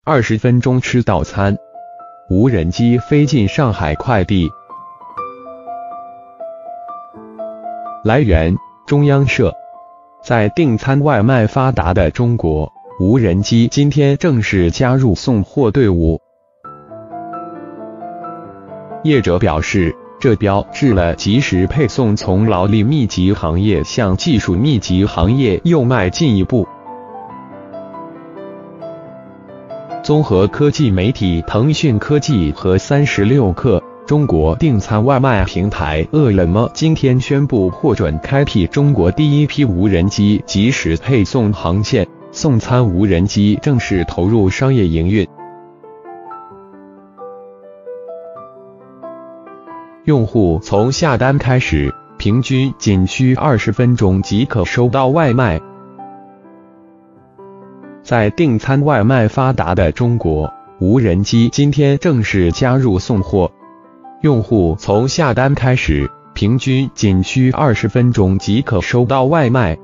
20分钟吃到餐。无人机飞进上海快递。来源：中央社。在订餐外卖发达的中国，无人机今天正式加入送货队伍。业者表示，这标志了即时配送从劳力密集行业向技术密集行业又迈进一步。综合科技媒体腾讯科技和36氪，中国订餐外卖平台饿了么今天宣布获准开辟中国第一批无人机即时配送航线，送餐无人机正式投入商业营运。用户从下单开始，平均仅需20分钟即可收到外卖。在订餐外卖发达的中国，无人机今天正式加入送货。用户从下单开始，平均仅需20分钟即可收到外卖。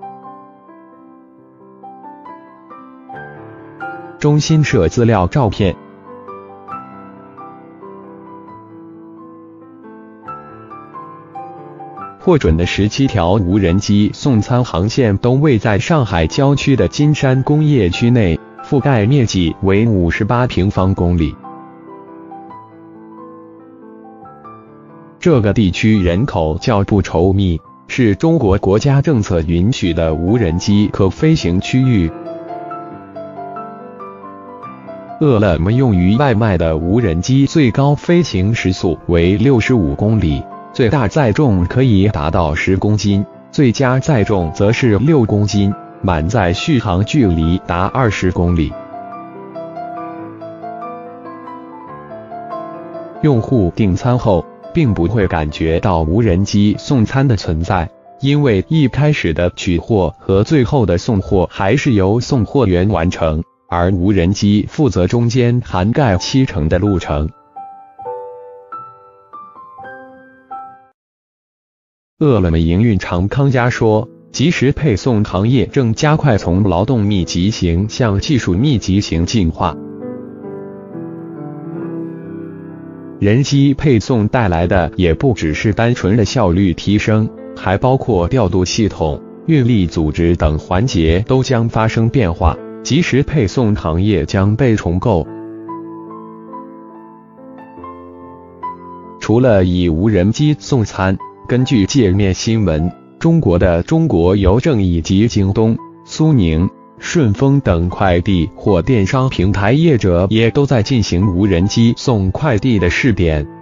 中新社资料照片。获准的17条无人机送餐航线都位在上海郊区的金山工业区内，覆盖面积为58平方公里。这个地区人口较不稠密，是中国国家政策允许的无人机可飞行区域。饿了么用于外卖的无人机最高飞行时速为65公里。最大载重可以达到10公斤，最佳载重则是6公斤，满载续航距离达20公里。用户订餐后，并不会感觉到无人机送餐的存在，因为一开始的取货和最后的送货还是由送货员完成，而无人机负责中间涵盖70%的路程。饿了么营运长康佳说，即时配送行业正加快从劳动密集型向技术密集型进化。人机配送带来的也不只是单纯的效率提升，还包括调度系统、运力组织等环节都将发生变化，即时配送行业将被重构。除了以无人机送餐，根据界面新闻，中国的中国邮政以及京东、苏宁、顺丰等快递或电商平台业者也都在进行无人机送快递的试点。